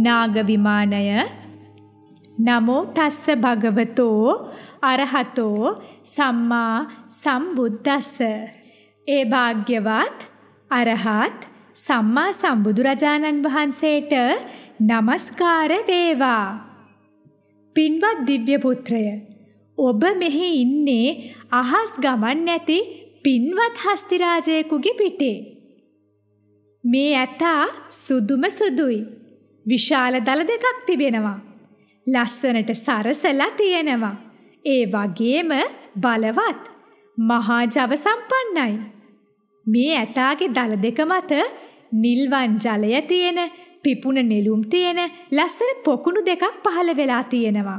නාග විමානය නමෝ තස්ස භගවතෝ අරහතෝ සම්මා සම්බුද්දස්ස. ඒ භාග්‍යවත් අරහත් සම්මා සම්බුදුරජාණන් වහන්සේට නමස්කාර වේවා. පින්වත් දිව්‍ය පුත්‍රය, ඔබ මෙහි ඉන්නේ අහස් ගමන් නැති පින්වත් හස්තිරාජයෙකුගේ පිටේ. මේ ඇතා සුදුම සුදුයි. විශාල දල දෙකක් තිබෙනවා. ලස්සනට සරසලා තියෙනවා. ඒ වගේම බලවත් මහා ජව සම්පන්නයි. මේ ඇතාගේ දල දෙක මත නිල්වන් ජලය තියෙන, පිපුණ නෙළුම් තියෙන ලස්සන පොකුණු දෙකක් පහළ වෙලා තියෙනවා.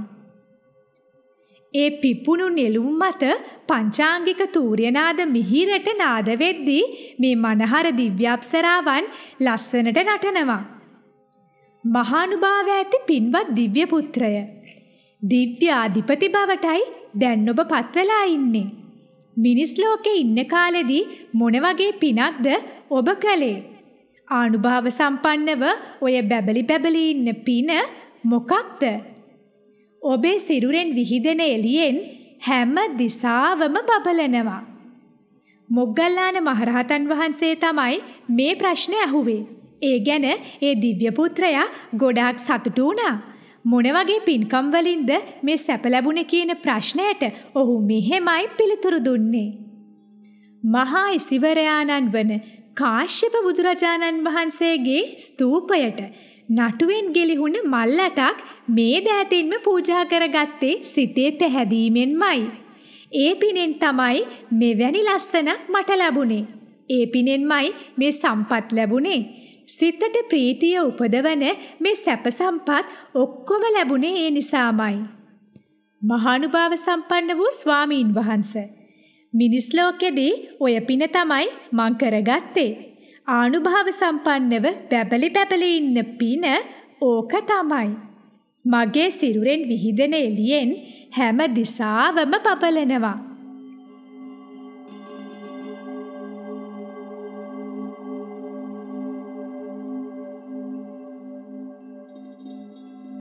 ඒ පිපුණු නෙළුම් මත පංචාංගික තූර්යනාද මිහිරට නාද වෙද්දී මේ මනහර දිව්‍ය අප්සරාවන් ලස්සනට නටනවා. මහානුභාව ඇති පින්වත් දිව්‍ය පුත්‍රය, දිව්‍ය අධිපති බවටයි දැන් ඔබ පත් වෙලා ඉන්නේ. මිනිස් ලෝකේ ඉන්න කාලෙදී මොන වගේ පිනක්ද ඔබ කළේ? ආනුභාව සම්පන්නව ඔය බැබලි ඉන්න පින මොකක්ද? ඔබේ සිරුරෙන් විහිදෙන එළියෙන් හැම දිසාවම බබලනවා. මොග්ගල්ලාන මහරහතන් වහන්සේ තමයි මේ ප්‍රශ්නේ අහුවේ. ඒ ගැන ඒ දිව්‍ය පුත්‍රයා ගොඩාක් සතුටු වුණා. මොන වගේ පින්කම් වලින්ද මේ සැප ලැබුණේ කියන ප්‍රශ්නයට ඔහු මෙහෙමයි පිළිතුරු දුන්නේ. මහා ඉසිවරයාණන් වන කාශ්‍යප බුදුරජාණන් වහන්සේගේ ස්තූපයට නටුවෙන් ගෙලිහුණ මල්ලටක් මේ දෑතින්ම පූජා කරගත්තේ සිතේ පැහැදීමෙන්මයි. ඒ පිනෙන් තමයි මෙවැනි ලස්සනක් මට ලැබුණේ. ඒ පිනෙන්මයි මේ සම්පත් ලැබුණේ. සිතට ප්‍රීතිය උපදවන මේ සැප සම්පත් ඔක්කොම ලැබුණේ ඒ නිසාමයි. මහානුභාව සම්පන්න වූ ස්වාමීන් වහන්සේ, මිනිස් ලෝකෙදී ඔය පින තමයි මං කරගත්තේ. ආනුභාව සම්පන්නව බැබලි ඉන්න පින ඕක තමයි. මගේ සිරුරෙන් විහිදෙන එළියෙන් හැම දිසාවම බබලනවා.